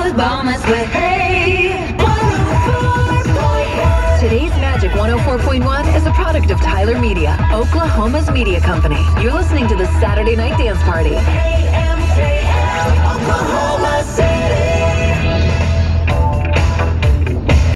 Oklahoma's with Hey 104.1. Today's Magic 104.1 is a product of Tyler Media, Oklahoma's media company. You're listening to the Saturday Night Dance Party. KMGL.